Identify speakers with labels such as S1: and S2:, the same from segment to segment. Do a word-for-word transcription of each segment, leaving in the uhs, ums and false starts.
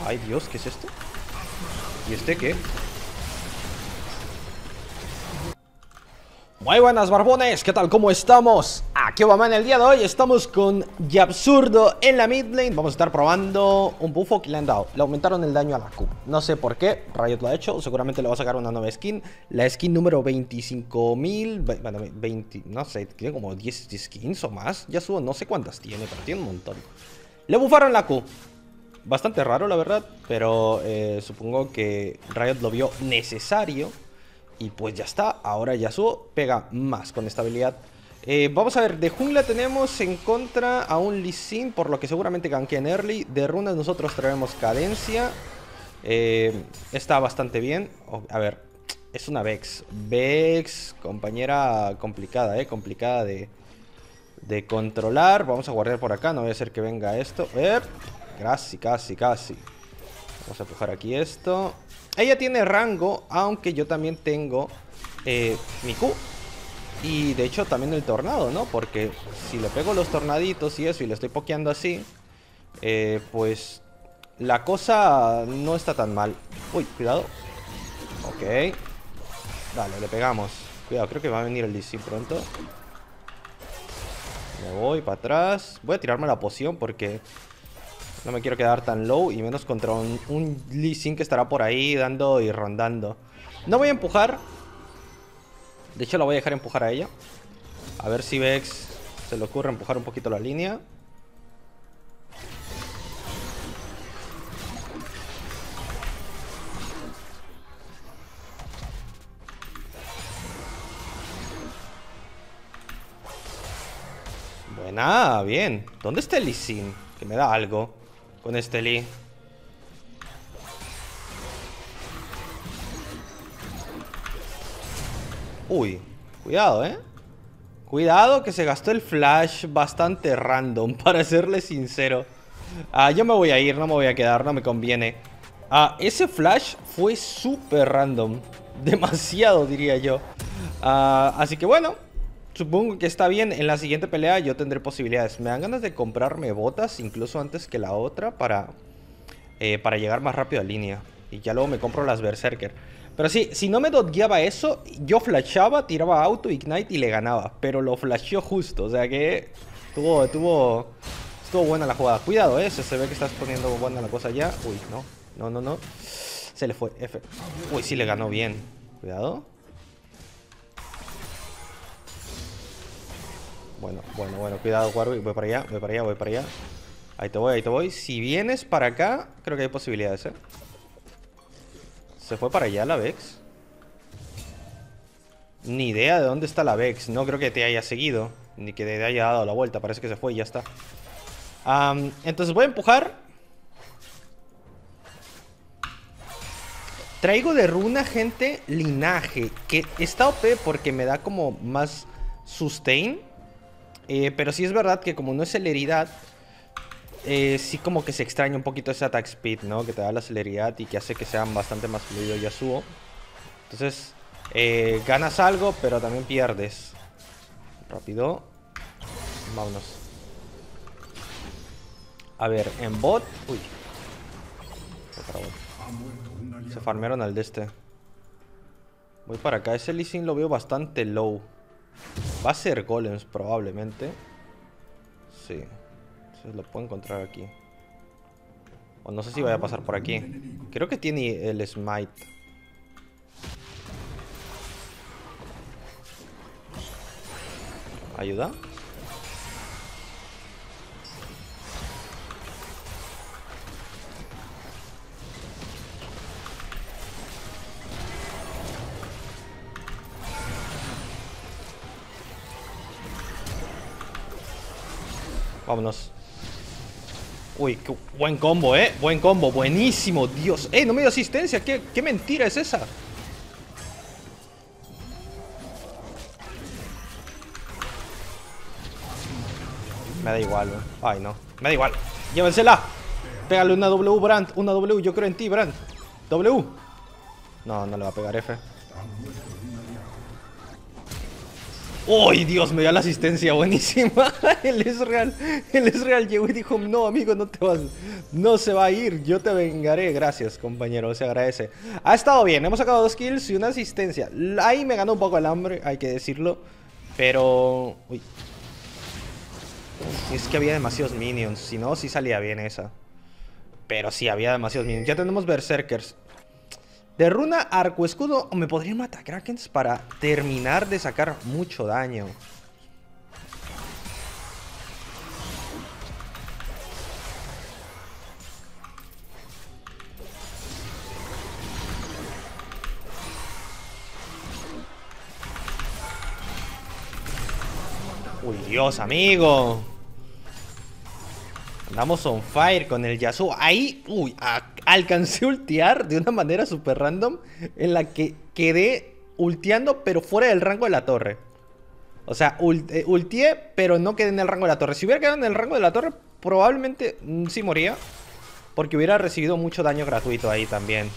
S1: Ay, Dios, ¿qué es esto? ¿Y este qué? Muy buenas, barbones, ¿qué tal? ¿Cómo estamos? Aquí vamos en el día de hoy. Estamos con Yabsurdo en la mid lane. Vamos a estar probando un buffo que le han dado. Le aumentaron el daño a la Q. No sé por qué, Riot lo ha hecho. Seguramente le va a sacar una nueva skin. La skin número veinticinco mil. Bueno, veinte, no sé, tiene como diez skins o más. Ya subo, no sé cuántas tiene, pero tiene un montón. Le buffaron la Q. Bastante raro, la verdad. Pero eh, supongo que Riot lo vio necesario. Y pues ya está, ahora Yasuo pega más con estabilidad. eh, Vamos a ver, de jungla tenemos en contra a un Lee Sin, por lo que seguramente gankean early. De runas nosotros traemos cadencia. eh, Está bastante bien. oh, A ver, es una Vex. Vex, compañera complicada, eh complicada de, de controlar. Vamos a guardar por acá, no voy a hacer que venga esto. eh, Casi, casi, casi. Vamos a empujar aquí esto. Ella tiene rango, aunque yo también tengo eh, mi Q. Y de hecho también el tornado, ¿no? Porque si le pego los tornaditos y eso y le estoy pokeando así, eh, pues la cosa no está tan mal. Uy, cuidado. Ok. Dale, le pegamos. Cuidado, creo que va a venir el Lee Sin pronto. Me voy para atrás. Voy a tirarme la poción porque no me quiero quedar tan low, y menos contra un, un Lee Sin que estará por ahí dando y rondando. No voy a empujar. De hecho la voy a dejar empujar a ella. A ver si Vex se le ocurre empujar un poquito la línea. Buena, bien. ¿Dónde está el Lee Sin? Que me da algo con este Lee. Uy, cuidado, eh Cuidado que se gastó el flash bastante random, para serle sincero. Ah, yo me voy a ir, no me voy a quedar, no me conviene. Ah, ese flash fue súper random. Demasiado, diría yo. Ah, así que bueno, supongo que está bien. En la siguiente pelea yo tendré posibilidades. Me dan ganas de comprarme botas, incluso antes que la otra, para, eh, para llegar más rápido a línea. Y ya luego me compro las Berserker. Pero sí, si no me dodgeaba eso, yo flashaba, tiraba auto, ignite y le ganaba. Pero lo flasheó justo, o sea que tuvo, tuvo, estuvo buena la jugada. Cuidado, eh, se ve que estás poniendo buena la cosa ya. Uy, no, no, no, no. Se le fue, F. Uy, sí le ganó bien. Cuidado. Bueno, bueno, bueno, cuidado, Warwick. Voy para allá, voy para allá, voy para allá. Ahí te voy, ahí te voy. Si vienes para acá, creo que hay posibilidades, eh. ¿Se fue para allá la Vex? Ni idea de dónde está la Vex. No creo que te haya seguido, ni que te haya dado la vuelta. Parece que se fue y ya está. um, Entonces voy a empujar. Traigo de runa, gente, linaje, que está O P porque me da como más sustain. eh, Pero sí es verdad que como no es celeridad, Eh, sí como que se extraña un poquito ese attack speed, ¿no? Que te da la celeridad y que hace que sean bastante más fluido Yasuo. Entonces, eh, ganas algo, pero también pierdes. Rápido. Vámonos. A ver, en bot... Uy. Se farmearon al de este. Voy para acá. Ese Lee Sin lo veo bastante low. Va a ser golems probablemente. Sí. Lo puedo encontrar aquí. O no sé si vaya a pasar por aquí. Creo que tiene el smite. ¿Ayuda? Vámonos. Uy, qué buen combo, eh. Buen combo, buenísimo, Dios. Eh, no me dio asistencia. ¿Qué, qué mentira es esa? Me da igual, ¿no? Ay, no. Me da igual. Llévensela. Pégale una W, Brand. Una W, yo creo en ti, Brand. W. No, no le va a pegar F. ¡Uy, Dios! Me dio la asistencia buenísima. El Ezreal, el Ezreal llegó y dijo: no, amigo, no te vas, no se va a ir, yo te vengaré. Gracias, compañero, se agradece. Ha estado bien, hemos sacado dos kills y una asistencia. Ahí me ganó un poco el hambre, hay que decirlo. Pero... uy. Es que había demasiados minions, si no, sí salía bien esa. Pero sí, había demasiados minions. Ya tenemos berserkers. De runa, arco, escudo, o me podrían matar krakens para terminar de sacar mucho daño. Uy, Dios, amigo. Andamos on fire con el Yasuo. Ahí, uy, a, alcancé a ultear de una manera súper random, en la que quedé ulteando, pero fuera del rango de la torre. O sea, ult, eh, ulteé, pero no quedé en el rango de la torre. Si hubiera quedado en el rango de la torre, probablemente mm, sí moría, porque hubiera recibido mucho daño gratuito ahí también.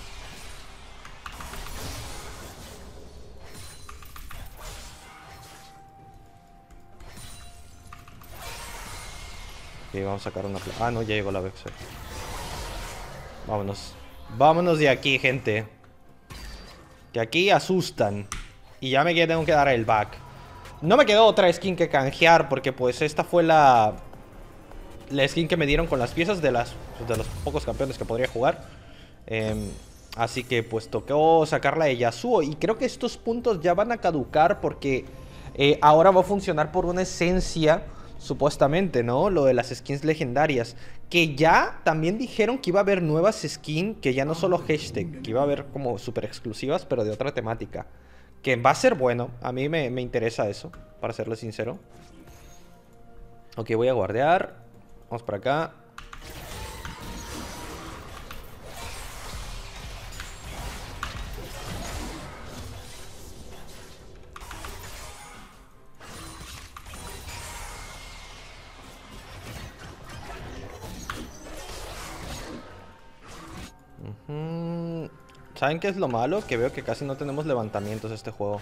S1: Ok, vamos a sacar una... Ah, no, ya llegó la Vexer. Vámonos. Vámonos de aquí, gente. Que aquí asustan. Y ya me tengo que dar el back. No me quedó otra skin que canjear, porque pues esta fue la... la skin que me dieron con las piezas de, las, de los pocos campeones que podría jugar. Eh, así que pues tocó sacarla de Yasuo. Y creo que estos puntos ya van a caducar, porque eh, ahora va a funcionar por una esencia... Supuestamente, ¿no? Lo de las skins legendarias. Que ya también dijeron que iba a haber nuevas skins. Que ya no solo hashtag. Que iba a haber como super exclusivas, pero de otra temática. Que va a ser bueno. A mí me, me interesa eso, para serle sincero. Ok, voy a guardear. Vamos para acá. ¿Saben qué es lo malo? Que veo que casi no tenemos levantamientos en este juego.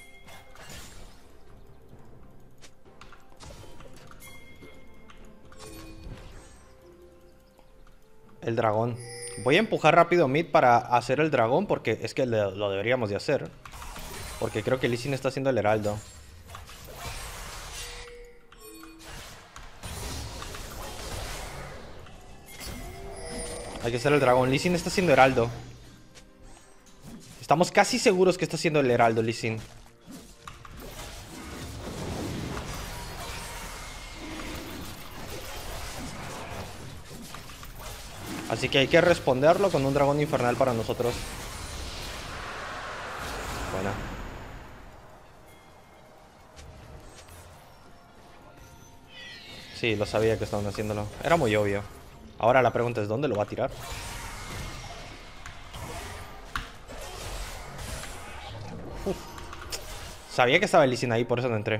S1: El dragón. Voy a empujar rápido mid para hacer el dragón, porque es que lo deberíamos de hacer. Porque creo que Lee Sin está haciendo el heraldo. Hay que hacer el dragón. Lee Sin está haciendo heraldo. Estamos casi seguros que está haciendo el heraldo Lee Sin. Así que hay que responderlo con un dragón infernal para nosotros. Buena. Sí, lo sabía que estaban haciéndolo. Era muy obvio. Ahora la pregunta es: ¿dónde lo va a tirar? Uf. Sabía que estaba el Lee Sin ahí, por eso no entré.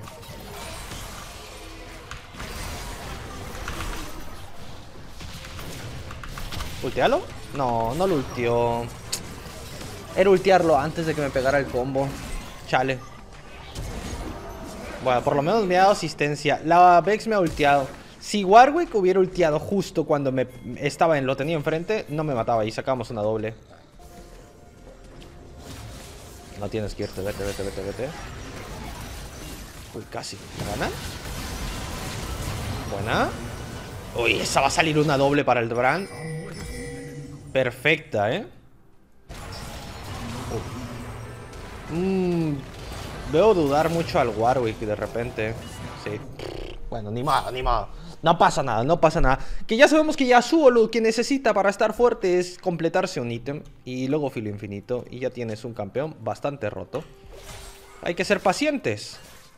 S1: ¿Ultealo? No, no lo ulteó. Era ultearlo antes de que me pegara el combo. Chale. Bueno, por lo menos me ha dado asistencia. La Vex me ha ulteado. Si Warwick hubiera ulteado justo cuando me estaba en lo tenía enfrente, no me mataba y sacamos una doble. No tienes que irte, vete, vete, vete, vete. Uy, casi. ¿Gana? Buena. Uy, esa va a salir una doble para el Brand. Perfecta, ¿eh? Mmm... Veo dudar mucho al Warwick de repente. Sí. Bueno, ni modo, ni modo. No pasa nada, no pasa nada. Que ya sabemos que Yasuo lo que necesita para estar fuerte es completarse un ítem y luego filo infinito. Y ya tienes un campeón bastante roto. Hay que ser pacientes.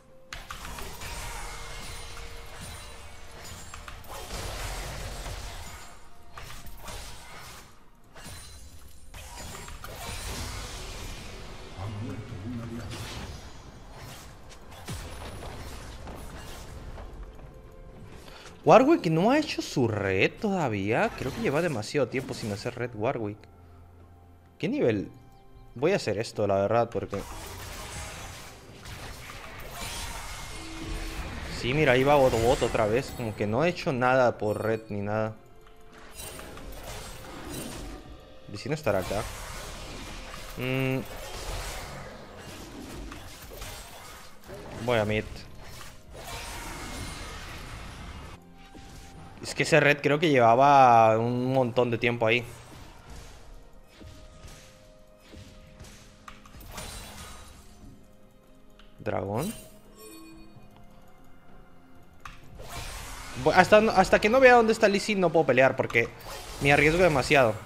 S1: Warwick no ha hecho su red todavía. Creo que lleva demasiado tiempo sin hacer red Warwick. ¿Qué nivel? Voy a hacer esto, la verdad, porque... Sí, mira, ahí va Otobot otra vez. Como que no he hecho nada por red ni nada. ¿Y si no estará acá? Mm. Voy a mid. Es que ese red creo que llevaba un montón de tiempo ahí. Dragón. Hasta, hasta que no vea dónde está Lee Sin no puedo pelear porque me arriesgo demasiado.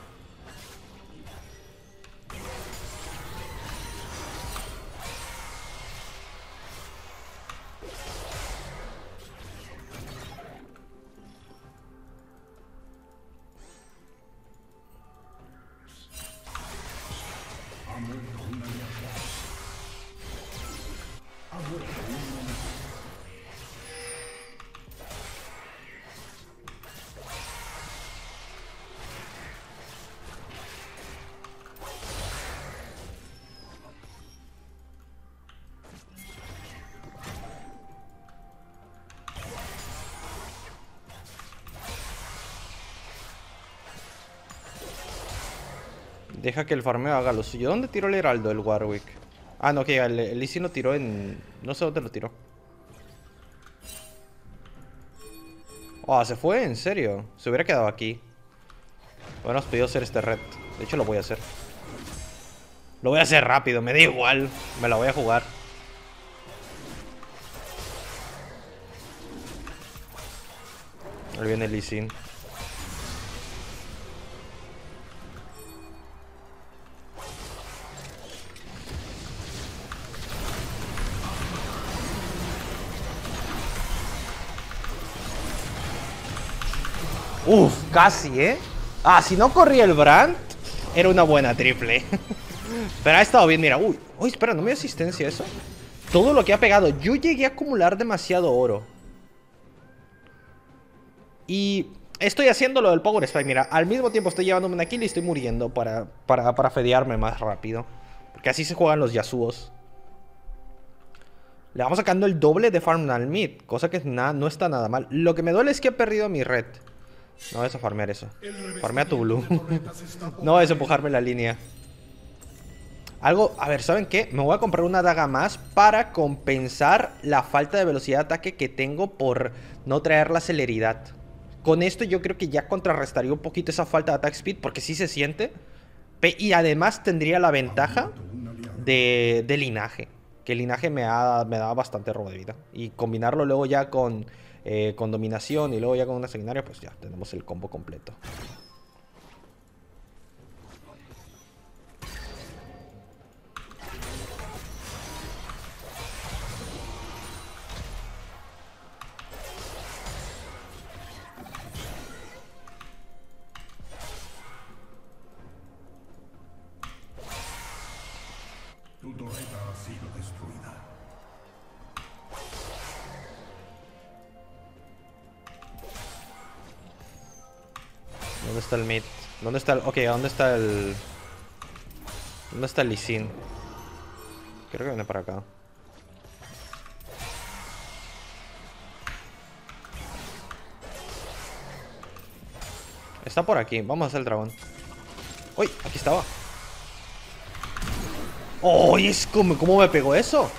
S1: Deja que el farmeo haga lo suyo. ¿Dónde tiró el heraldo el Warwick? Ah, no, que el, el Lee Sin lo tiró en... No sé dónde lo tiró. Oh, se fue, en serio. Se hubiera quedado aquí. Hubiéramos pedido hacer este red. De hecho lo voy a hacer. Lo voy a hacer rápido, me da igual. Me la voy a jugar. Ahí viene el Lee Sin. Uf, casi, ¿eh? Ah, si no corría el Brand, era una buena triple. Pero ha estado bien, mira. Uy, uy, espera, no me dio asistencia eso. Todo lo que ha pegado. Yo llegué a acumular demasiado oro. Y estoy haciendo lo del Power Spike. Mira, al mismo tiempo estoy llevándome una kill y estoy muriendo para, para, para fedearme más rápido. Porque así se juegan los Yasuos. Le vamos sacando el doble de farm al mid, cosa que na, no está nada mal. Lo que me duele es que he perdido mi red. No vas a farmear eso. Farmea tu blue. No vas a empujarme la línea. Algo, a ver, ¿saben qué? Me voy a comprar una daga más para compensar la falta de velocidad de ataque que tengo por no traer la celeridad. Con esto yo creo que ya contrarrestaría un poquito esa falta de attack speed, porque sí se siente. Y además tendría la ventaja de, de linaje. Que el linaje me, ha, me da bastante robo de vida. Y combinarlo luego ya con, eh, con dominación y luego ya con una sanguinaria, pues ya tenemos el combo completo.
S2: Tu torreta ha sido destruida.
S1: ¿Dónde está el mid? ¿Dónde está el...? Ok, ¿dónde está el...? ¿Dónde está el Lee Sin? Creo que viene para acá. Está por aquí. Vamos a hacer el dragón. ¡Uy! Aquí estaba. ¡Oh! Es como, ¿cómo me pegó eso?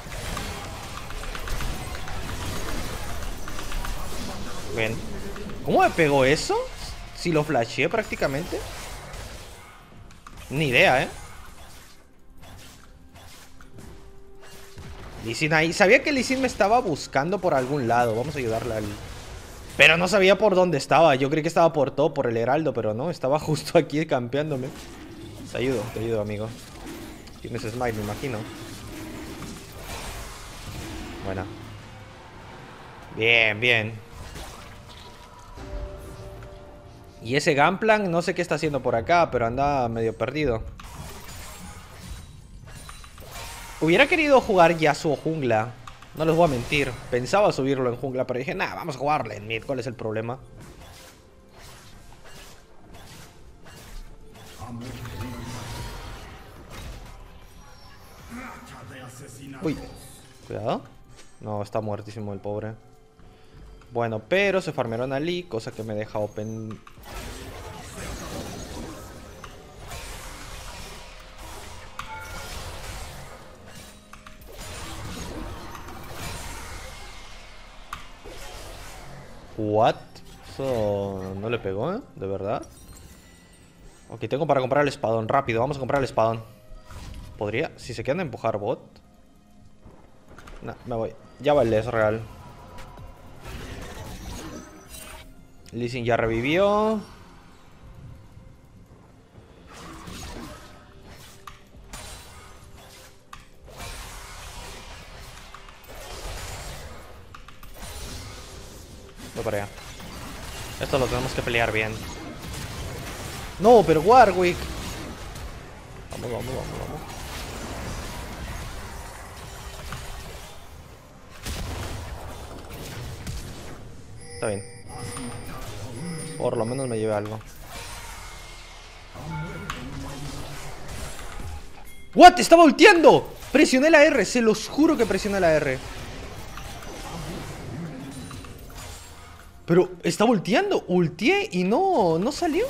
S1: Ven. ¿Cómo me pegó eso? Si lo flasheé prácticamente. Ni idea, ¿eh? Lee Sin ahí. Sabía que Lee Sin me estaba buscando por algún lado. Vamos a ayudarle al... Pero no sabía por dónde estaba. Yo creí que estaba por todo, por el heraldo. Pero no, estaba justo aquí campeándome. Te ayudo, te ayudo, amigo. Tienes smite, me imagino. Buena. Bien, bien. Y ese Gunplank, no sé qué está haciendo por acá, pero anda medio perdido. Hubiera querido jugar Yasuo jungla. No les voy a mentir. Pensaba subirlo en jungla, pero dije, nah, vamos a jugarle en mid. ¿Cuál es el problema? Uy, cuidado. No, está muertísimo el pobre. Bueno, pero se farmearon a Lee, cosa que me deja open. What? Eso no le pegó, ¿eh? De verdad. Ok, tengo para comprar el espadón. Rápido, vamos a comprar el espadón. ¿Podría? Si se quedan a empujar bot. No, me voy. Ya va el Ezreal. Lee Sin ya revivió. Voy para allá. Esto lo tenemos que pelear bien. No, pero Warwick. Vamos, vamos, vamos, vamos. Está bien. Por lo menos me llevé algo. ¿What? ¡Está volteando! Presioné la R, se los juro que presioné la R. Pero está volteando. Ultié y no, no salió.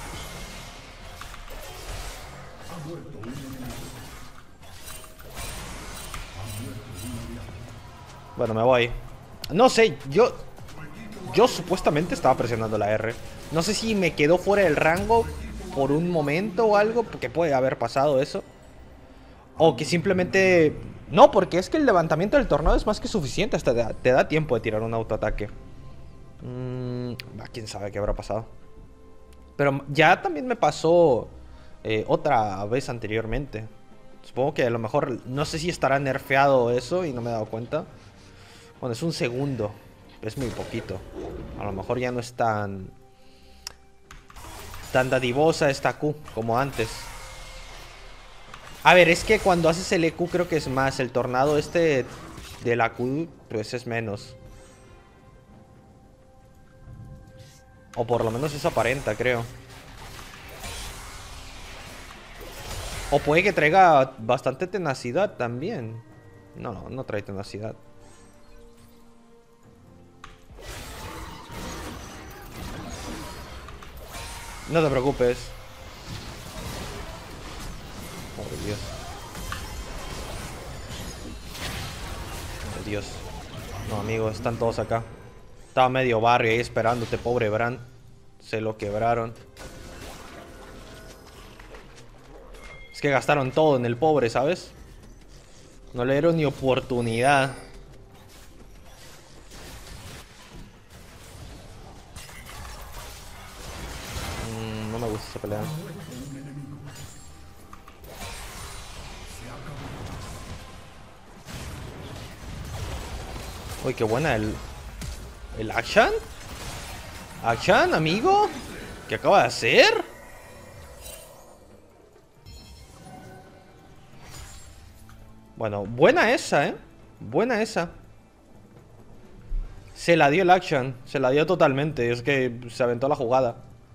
S1: Bueno, me voy. No sé, yo... Yo supuestamente estaba presionando la R. No sé si me quedó fuera del rango por un momento o algo, porque puede haber pasado eso. O que simplemente... No, porque es que el levantamiento del tornado es más que suficiente. Hasta te da, te da tiempo de tirar un autoataque. Mm, quién sabe qué habrá pasado. Pero ya también me pasó eh, otra vez anteriormente. Supongo que a lo mejor... No sé si estará nerfeado eso y no me he dado cuenta. Bueno, es un segundo. Es muy poquito. A lo mejor ya no es tan... Tan dadivosa esta Q como antes. A ver, es que cuando haces el E Q creo que es más. El tornado este de la Q pues es menos. O por lo menos eso aparenta, creo. O puede que traiga bastante tenacidad también. No, no, no trae tenacidad. No te preocupes. Oh, Dios. Oh, Dios. No, amigos, están todos acá. Estaba medio barrio ahí esperándote, pobre Bran. Se lo quebraron. Es que gastaron todo en el pobre, ¿sabes? No le dieron ni oportunidad. Mm, no me gusta esa pelea. Uy, qué buena el... ¿El Akshan? ¿Akshan, amigo? ¿Qué acaba de hacer? Bueno, buena esa, ¿eh? Buena esa. Se la dio el Akshan. Se la dio totalmente. Es que se aventó la jugada.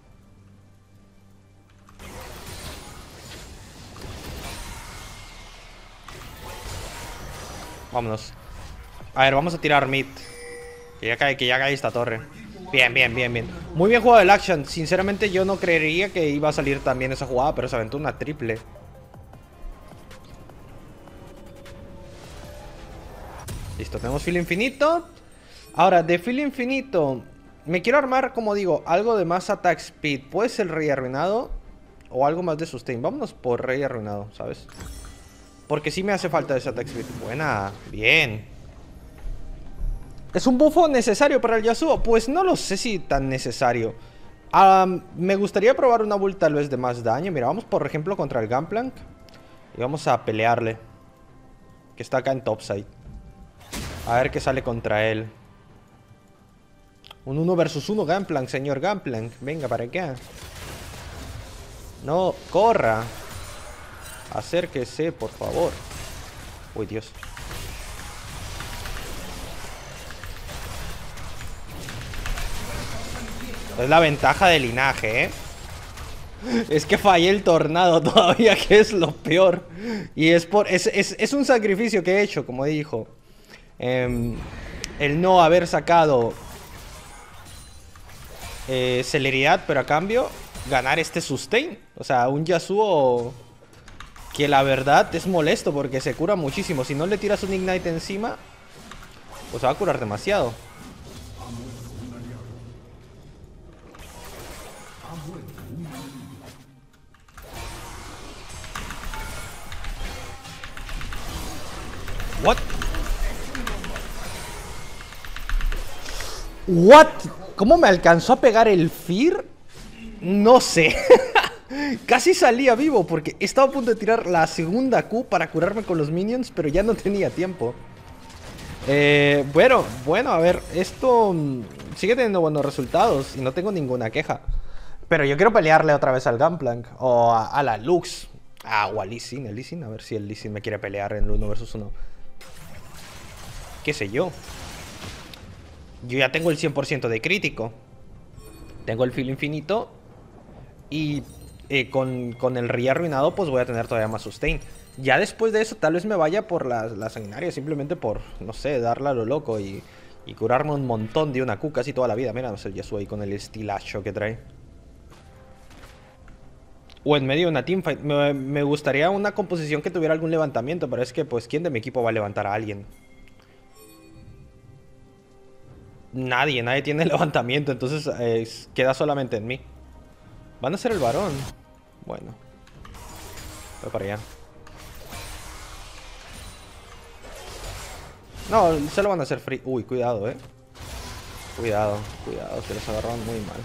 S1: Vámonos. A ver, vamos a tirar mid. Que ya cae, que ya cae esta torre. Bien, bien, bien, bien. Muy bien jugado el Akshan. Sinceramente yo no creería que iba a salir tan bien esa jugada, pero se aventó una triple. Listo, tenemos filo infinito. Ahora, de filo infinito me quiero armar, como digo, algo de más attack speed. Puede ser rey arruinado o algo más de sustain. Vámonos por rey arruinado, ¿sabes? Porque sí me hace falta ese attack speed. Buena, bien. ¿Es un buffo necesario para el Yasuo? Pues no lo sé si tan necesario. um, Me gustaría probar una build tal vez de más daño. Mira, vamos por ejemplo contra el Gunplank y vamos a pelearle, que está acá en topside. A ver qué sale contra él. Un uno versus uno Gunplank, señor Gunplank. Venga, ¿para qué? No, corra. Acérquese, por favor. Uy, Dios. Es la ventaja del linaje, ¿eh? Es que fallé el tornado todavía, que es lo peor. Y es por es, es, es un sacrificio que he hecho, como dijo. Eh, el no haber sacado eh, celeridad, pero a cambio ganar este sustain. O sea, un Yasuo que la verdad es molesto porque se cura muchísimo. Si no le tiras un Ignite encima, pues se va a curar demasiado. What? What? ¿Cómo me alcanzó a pegar el Fear? No sé. Casi salía vivo porque estaba a punto de tirar la segunda Q para curarme con los minions, pero ya no tenía tiempo. Eh, bueno, bueno, a ver, esto sigue teniendo buenos resultados y no tengo ninguna queja. Pero yo quiero pelearle otra vez al Gunplank o a, a la Lux. Ah, o a Lee Sin, el Lee Sin, a ver si el Lee Sin me quiere pelear en el uno versus uno. ¿Qué sé yo? Yo ya tengo el cien por ciento de crítico. Tengo el filo infinito. Y eh, con, con el Ri arruinado pues voy a tener todavía más sustain. Ya después de eso tal vez me vaya por la, la sanguinaria. Simplemente por, no sé, darla a lo loco y, y curarme un montón de una Q casi toda la vida. Mira, no sé, Yasuo ahí con el estilacho que trae. O en medio de una teamfight. Me, me gustaría una composición que tuviera algún levantamiento. Pero es que pues ¿quién de mi equipo va a levantar a alguien? Nadie, nadie tiene levantamiento. Entonces eh, queda solamente en mí. Van a ser el varón. Bueno, voy para allá. No, se lo van a hacer free. Uy, cuidado, eh. Cuidado, cuidado, que los agarraron muy mal.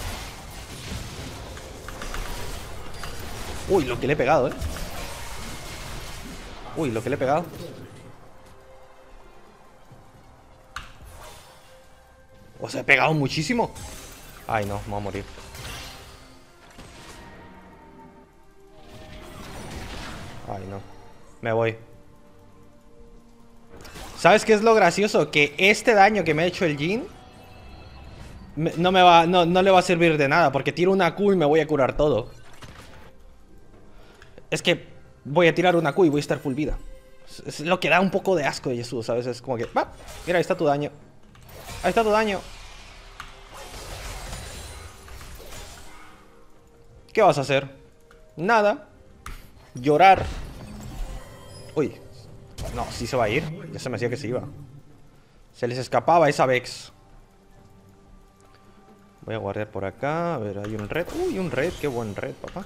S1: Uy, lo que le he pegado, eh. Uy, lo que le he pegado. O sea, he pegado muchísimo. Ay, no, me voy a morir. Ay, no. Me voy. ¿Sabes qué es lo gracioso? Que este daño que me ha hecho el Jhin me, no me va, no, no le va a servir de nada. Porque tiro una Q y me voy a curar todo. Es que voy a tirar una Q y voy a estar full vida. Es, es lo que da un poco de asco de Yasuo, ¿sabes? Es como que, va, mira, ahí está tu daño. Ahí está tu daño. ¿Qué vas a hacer? Nada. Llorar. Uy. No, sí se va a ir. Ya se me hacía que se iba. Se les escapaba esa Vex. Voy a guardar por acá. A ver, hay un red. Uy, un red. Qué buen red, papá.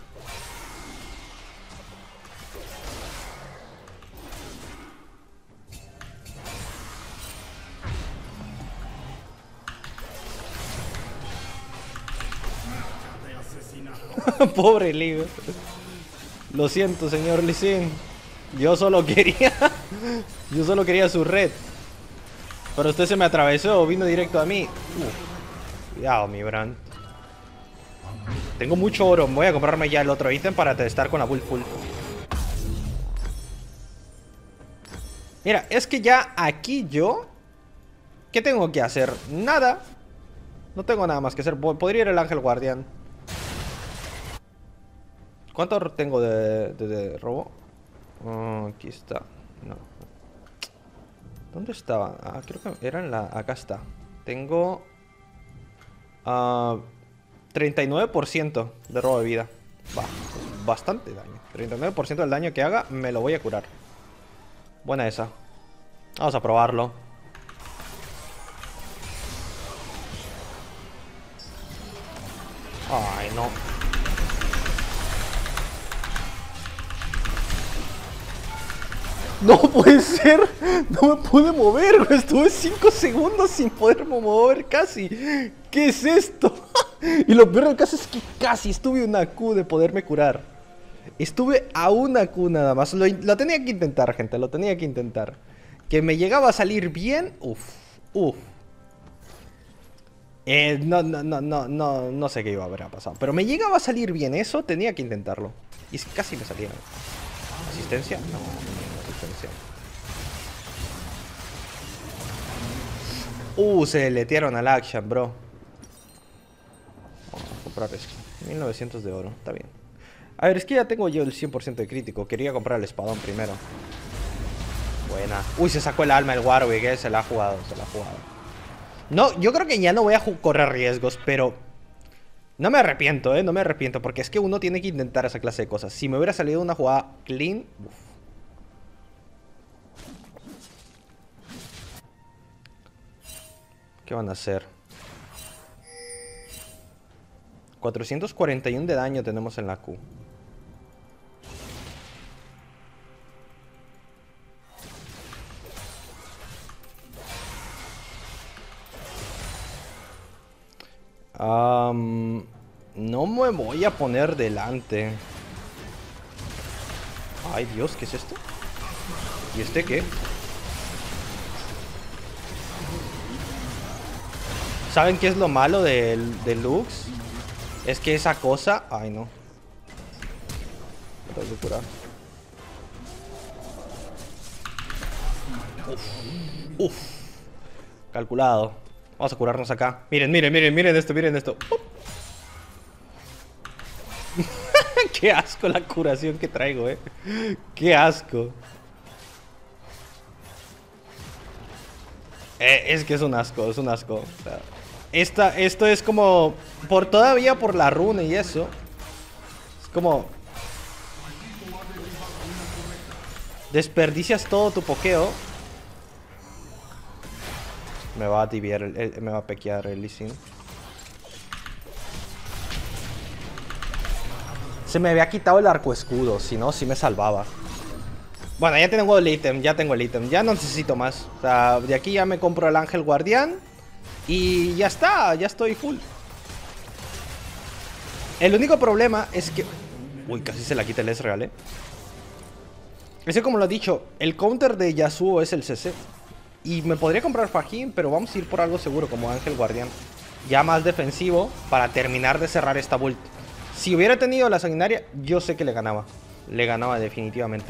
S1: Pobre Lee. Lo siento, señor Lee Sin. Yo solo quería Yo solo quería su red. Pero usted se me atravesó. Vino directo a mí. uh, Cuidado, mi Brand. Tengo mucho oro. Voy a comprarme ya el otro ítem para testar con la build full. Mira, es que ya aquí yo ¿qué tengo que hacer? Nada. No tengo nada más que hacer. Podría ir el ángel guardián. ¿Cuánto tengo de, de, de robo? Oh, aquí está. No. ¿Dónde estaba? Ah, creo que era en la... Acá está. Tengo... Uh, treinta y nueve por ciento de robo de vida. Va, es bastante daño. treinta y nueve por ciento del daño que haga me lo voy a curar. Buena esa. Vamos a probarlo. Ay, no. No puede ser. No me pude mover. Estuve cinco segundos sin poderme mover casi. ¿Qué es esto? Y lo peor del caso es que casi estuve una Q de poderme curar. Estuve a una Q nada más. Lo, lo tenía que intentar, gente. Lo tenía que intentar. Que me llegaba a salir bien. Uf, uf. Eh, no, no, no, no, no, no sé qué iba a haber pasado. Pero me llegaba a salir bien eso. Tenía que intentarlo. Y casi me salía. ¿Asistencia? No, no asistencia. Uh, se letearon al Action, bro. Vamos a comprar esto. mil novecientos de oro, está bien. A ver, es que ya tengo yo el cien por ciento de crítico. Quería comprar el espadón primero. Buena. Uy, se sacó el alma el Warwick, eh. Se la ha jugado, se la ha jugado. No, yo creo que ya no voy a correr riesgos, pero No me arrepiento, eh, no me arrepiento, porque es que uno tiene que intentar esa clase de cosas. Si me hubiera salido una jugada clean, uf. ¿Qué van a hacer? cuatrocientos cuarenta y uno de daño tenemos en la Q. Um, no me voy a poner delante. Ay, Dios, ¿qué es esto? ¿Y este qué? ¿Saben qué es lo malo del, del Lux? Es que esa cosa... Ay, no. Me tengo que curar. Uf. Uf. Calculado. Vamos a curarnos acá. Miren, miren, miren, miren esto, miren esto. Qué asco la curación que traigo, eh. Qué asco. Eh, es que es un asco, es un asco. O sea, esta, esto es como... Por todavía por la runa y eso. Es como... Desperdicias todo tu pokeo. Me va a tibiar, el, el, me va a pequear el Lee Sin. Se me había quitado el arco escudo, si no, sí me salvaba. Bueno, ya tengo el ítem, ya tengo el ítem. Ya no necesito más. O sea, de aquí ya me compro el ángel guardián. Y ya está, ya estoy full. El único problema es que... Uy, casi se la quita el Ezreal, eh. Es que como lo he dicho, el counter de Yasuo es el C C. Y me podría comprar Fajin, pero vamos a ir por algo seguro como ángel guardián. Ya más defensivo para terminar de cerrar esta build. Si hubiera tenido la sanguinaria, yo sé que le ganaba. Le ganaba definitivamente.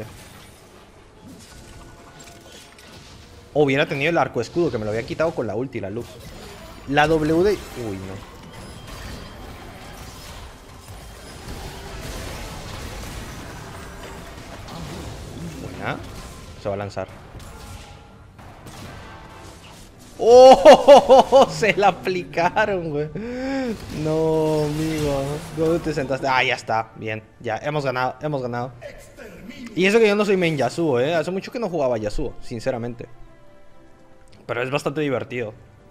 S1: O hubiera tenido el arco escudo, que me lo había quitado con la ulti, la luz. La W de... Uy, no. Buena. Se va a lanzar. ¡Oh! Se la aplicaron, güey. No, amigo. ¿Dónde te sentaste? Ah, ya está. Bien. Ya, hemos ganado. Hemos ganado. Y eso que yo no soy main Yasuo, eh. Hace mucho que no jugaba Yasuo, sinceramente. Pero es bastante divertido.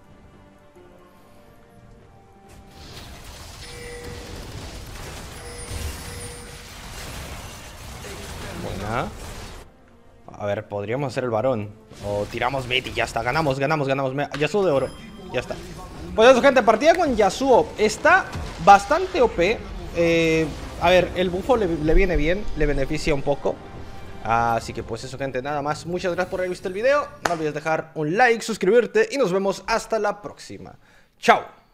S1: Buena. A ver, podríamos hacer el varón. O tiramos mid y ya está. Ganamos, ganamos, ganamos. Yasuo de oro. Ya está. Pues eso, gente. Partida con Yasuo. Está bastante O P. Eh, a ver, el bufo le, le viene bien. Le beneficia un poco. Así que pues eso, gente. Nada más. Muchas gracias por haber visto el video. No olvides dejar un like, suscribirte. Y nos vemos hasta la próxima. Chao.